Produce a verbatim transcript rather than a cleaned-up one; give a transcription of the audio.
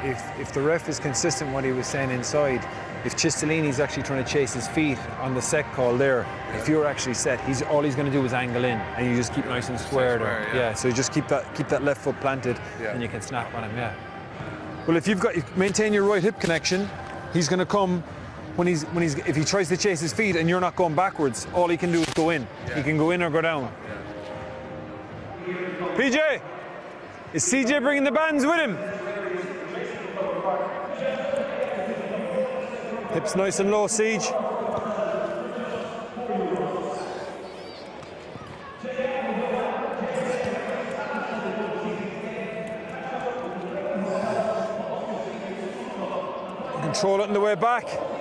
if, if the ref is consistent what he was saying inside, if Cistellini's actually trying to chase his feet on the set call there, if you're actually set, he's all he's going to do is angle in, and you just keep nice and square. Square, there. yeah. yeah. So you just keep that keep that left foot planted, Yeah. and you can snap on him. Yeah. Well, if you've got you maintain your right hip connection, he's going to come when he's when he's if he tries to chase his feet and you're not going backwards, all he can do is go in. Yeah. He can go in or go down. Yeah. P J, is C J bringing the bands with him? Hips nice and low, Siege. Control it on the way back.